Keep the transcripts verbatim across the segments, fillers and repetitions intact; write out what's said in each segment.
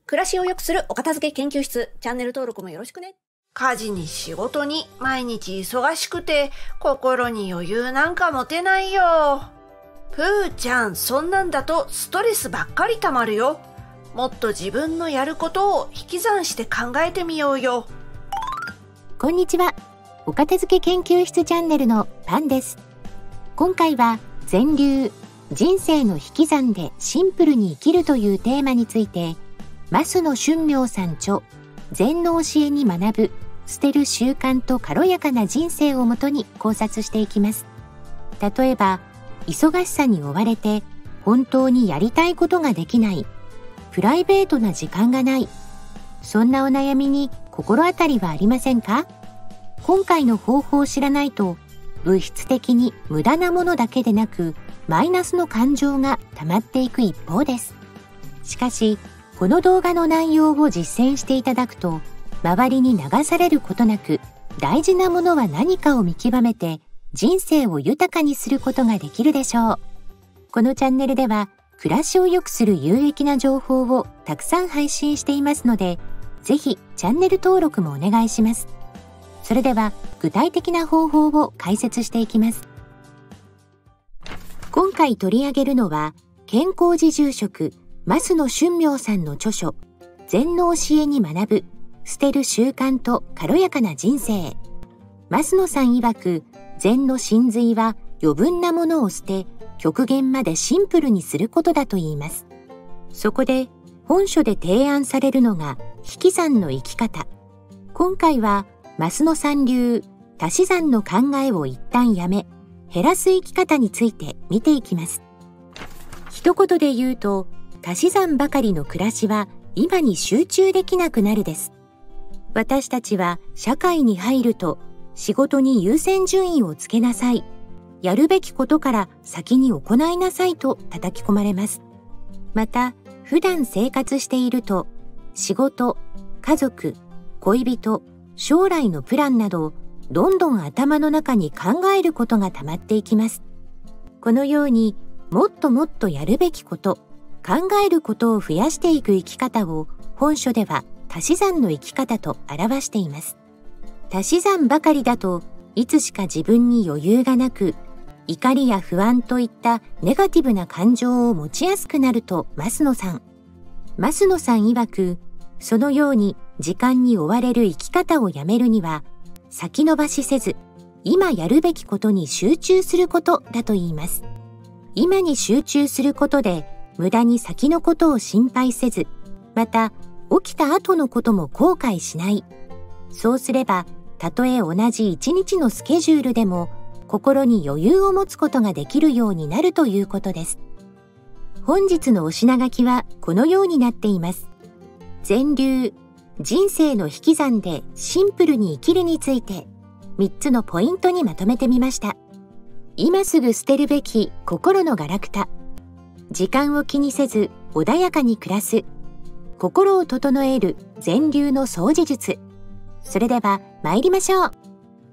暮らしを良くするお片付け研究室、チャンネル登録もよろしくね。 家事に仕事に毎日忙しくて心に余裕なんか持てないよ。プーちゃん、そんなんだとストレスばっかりたまるよ。もっと自分のやることを引き算して考えてみようよ。 こんにちは。お片付け研究室チャンネルのパンです。今回は全流人生の引き算でシンプルに生きるというテーマについて、増野俊明さん著禅の教えに学ぶ捨てる習慣と軽やかな人生をもとに考察していきます。例えば、忙しさに追われて本当にやりたいことができない、プライベートな時間がない、そんなお悩みに心当たりはありませんか？今回の方法を知らないと、物質的に無駄なものだけでなく、マイナスの感情が溜まっていく一方です。しかし、この動画の内容を実践していただくと、周りに流されることなく、大事なものは何かを見極めて、人生を豊かにすることができるでしょう。このチャンネルでは、暮らしを良くする有益な情報をたくさん配信していますので、ぜひチャンネル登録もお願いします。それでは、具体的な方法を解説していきます。今回取り上げるのは、健康寺住職、増野俊明さんの著書、禅の教えに学ぶ、捨てる習慣と軽やかな人生。増野さん曰く、禅の真髄は余分なものを捨て、極限までシンプルにすることだと言います。そこで、本書で提案されるのが、引き算の生き方。今回は、増野さん流、足し算の考えを一旦やめ、減らす生き方について見ていきます。一言で言うと、足し算ばかりの暮らしは今に集中できなくなるです。私たちは社会に入ると、仕事に優先順位をつけなさい。やるべきことから先に行いなさいと叩き込まれます。また、普段生活していると、仕事、家族、恋人、将来のプランなど、どんどん頭の中に考えることが溜まっていきます。このように、もっともっとやるべきこと、考えることを増やしていく生き方を、本書では足し算の生き方と表しています。足し算ばかりだと、いつしか自分に余裕がなく、怒りや不安といったネガティブな感情を持ちやすくなると増野さん。増野さん曰く、そのように時間に追われる生き方をやめるには、先延ばしせず、今やるべきことに集中することだと言います。今に集中することで、無駄に先のことを心配せず、また起きた後のことも後悔しない。そうすれば、たとえ同じ一日のスケジュールでも、心に余裕を持つことができるようになるということです。本日のお品書きはこのようになっています。禅流、人生の引き算でシンプルに生きるについて、みっつのポイントにまとめてみました。今すぐ捨てるべき心のガラクタ。時間を気にせず穏やかに暮らす。心を整える禅流の掃除術。それでは参りましょう。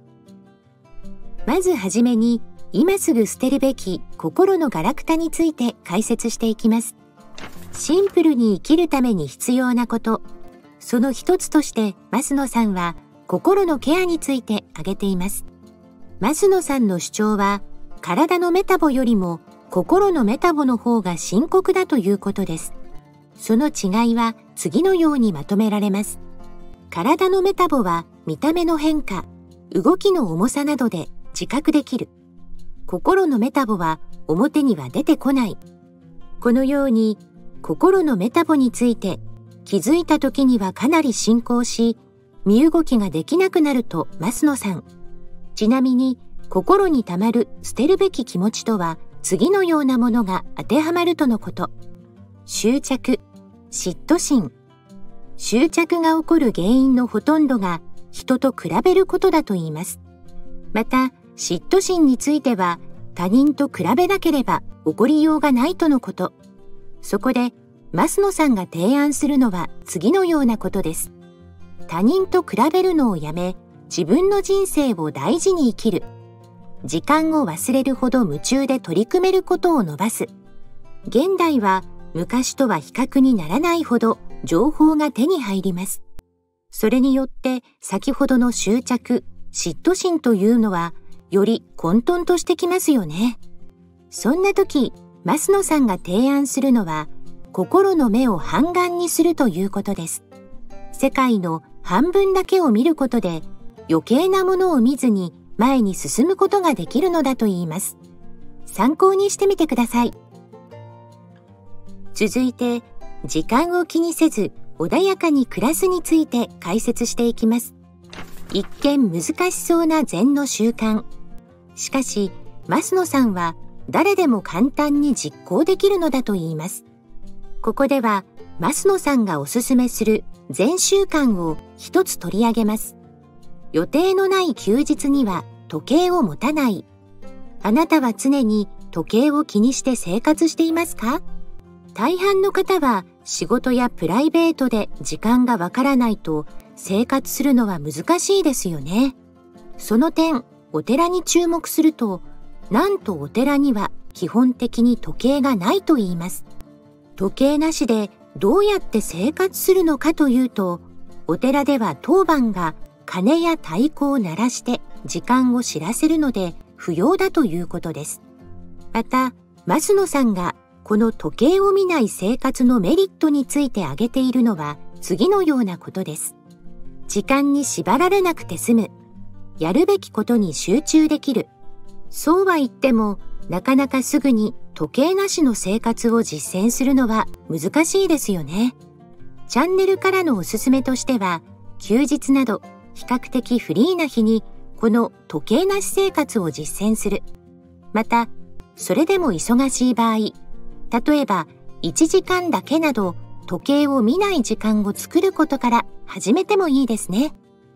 まずはじめに、今すぐ捨てるべき心のガラクタについて解説していきます。シンプルに生きるために必要なこと。その一つとして増野さんは心のケアについて挙げています。増野さんの主張は、体のメタボよりも心のメタボの方が深刻だということです。その違いは次のようにまとめられます。体のメタボは見た目の変化、動きの重さなどで自覚できる。心のメタボは表には出てこない。このように心のメタボについて気づいた時にはかなり進行し、身動きができなくなると増野さん。ちなみに心にたまる捨てるべき気持ちとは次のようなものが当てはまるとのこと。執着、嫉妬心。執着が起こる原因のほとんどが人と比べることだと言います。また、嫉妬心については他人と比べなければ起こりようがないとのこと。そこで、増野さんが提案するのは次のようなことです。他人と比べるのをやめ、自分の人生を大事に生きる。時間を忘れるほど夢中で取り組めることを伸ばす。現代は昔とは比較にならないほど情報が手に入ります。それによって先ほどの執着、嫉妬心というのはより混沌としてきますよね。そんな時、増野さんが提案するのは、心の目を半眼にするということです。世界の半分だけを見ることで、余計なものを見ずに前に進むことができるのだと言います。参考にしてみてください。続いて、時間を気にせず穏やかに暮らすについて解説していきます。一見難しそうな禅の習慣。しかし、増野さんは誰でも簡単に実行できるのだと言います。ここでは、増野さんがおすすめする禅習慣を一つ取り上げます。予定のない休日には時計を持たない。あなたは常に時計を気にして生活していますか？大半の方は仕事やプライベートで時間がわからないと生活するのは難しいですよね。その点、お寺に注目すると、なんとお寺には基本的に時計がないと言います。時計なしでどうやって生活するのかというと、お寺では当番が鐘や太鼓を鳴らして時間を知らせるので不要だということです。また、増野さんがこの時計を見ない生活のメリットについて挙げているのは次のようなことです。時間に縛られなくて済む。やるべきことに集中できる。そうは言っても、なかなかすぐに時計なしの生活を実践するのは難しいですよね。チャンネルからのおすすめとしては、休日など比較的フリーな日にこの時計なし生活を実践する。また、それでも忙しい場合、例えばいちじかんだけなど時計を見ない時間を作ることから始めてもいいですね。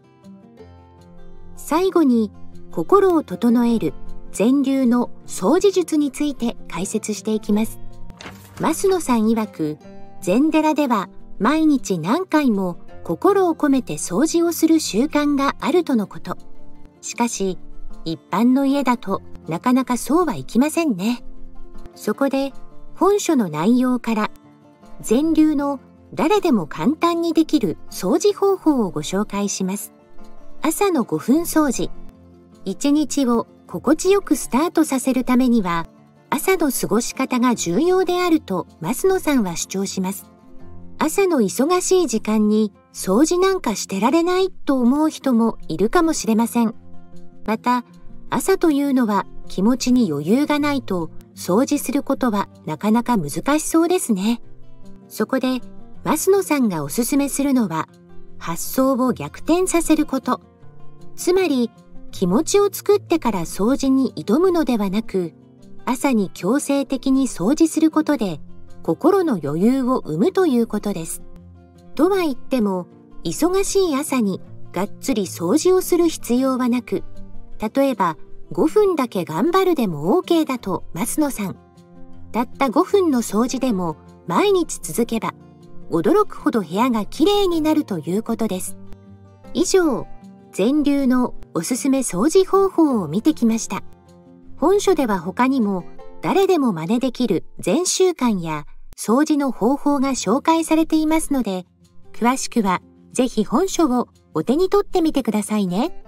最後に、心を整える禅流の掃除術について解説していきます。増野さん曰く、禅寺では毎日何回も心を込めて掃除をする習慣があるとのこと。しかし、一般の家だとなかなかそうはいきませんね。そこで、本書の内容から禅流の誰でも簡単にできる掃除方法をご紹介します。朝のごふん掃除。一日を心地よくスタートさせるためには、朝の過ごし方が重要であると増野さんは主張します。朝の忙しい時間に掃除なんかしてられないと思う人もいるかもしれません。また、朝というのは気持ちに余裕がないと掃除することはなかなか難しそうですね。そこで、増野さんがおすすめするのは、発想を逆転させること。つまり、気持ちを作ってから掃除に挑むのではなく、朝に強制的に掃除することで、心の余裕を生むということです。とは言っても、忙しい朝にがっつり掃除をする必要はなく、例えばごふんだけ頑張るでも OK だと増野さん。たったごふんの掃除でも毎日続けば、驚くほど部屋がきれいになるということです。以上、禅流のおすすめ掃除方法を見てきました。本書では他にも誰でも真似できる禅習慣や掃除の方法が紹介されていますので、詳しくはぜひ本書をお手に取ってみてくださいね。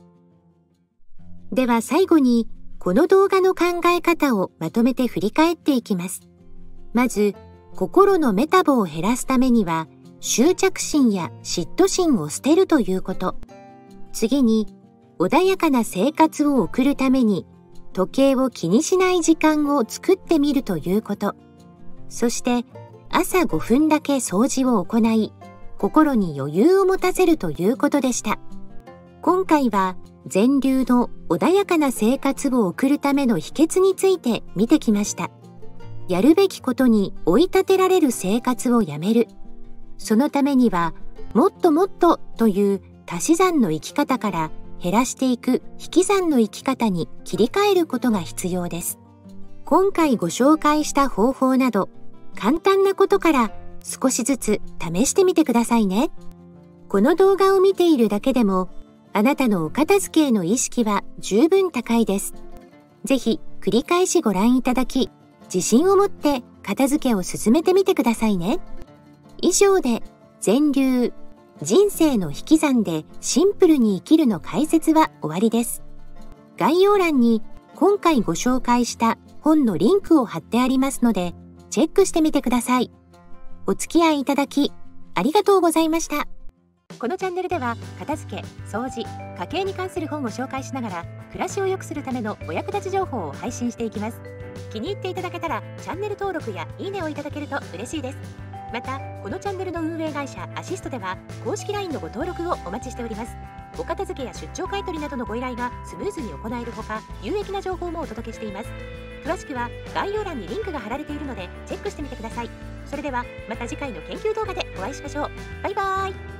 では最後にこの動画の考え方をまとめて振り返っていきます。まず、心のメタボを減らすためには執着心や嫉妬心を捨てるということ。次に、穏やかな生活を送るために時計を気にしない時間を作ってみるということ。そして、朝ごふんだけ掃除を行い、心に余裕を持たせるということでした。今回は、禅流の穏やかな生活を送るための秘訣について見てきました。やるべきことに追い立てられる生活をやめる。そのためには、もっともっとという足し算の生き方から減らしていく引き算の生き方に切り替えることが必要です。今回ご紹介した方法など、簡単なことから少しずつ試してみてくださいね。この動画を見ているだけでも、あなたのお片付けへの意識は十分高いです。ぜひ繰り返しご覧いただき、自信を持って片付けを進めてみてくださいね。 以上で全流人生の引き算でシンプルに生きるの解説は終わりです。概要欄に今回ご紹介した本のリンクを貼ってありますので、チェックしてみてください。お付き合いいただきありがとうございました。このチャンネルでは片付け、掃除、家計に関する本を紹介しながら暮らしを良くするためのお役立ち情報を配信していきます。気に入っていただけたらチャンネル登録やいいねをいただけると嬉しいです。またこのチャンネルの運営会社アシストでは公式 ライン のご登録をお待ちしております。お片付けや出張買取などのご依頼がスムーズに行えるほか、有益な情報もお届けしています。詳しくは概要欄にリンクが貼られているのでチェックしてみてください。それではまた次回の研究動画でお会いしましょう。バイバーイ。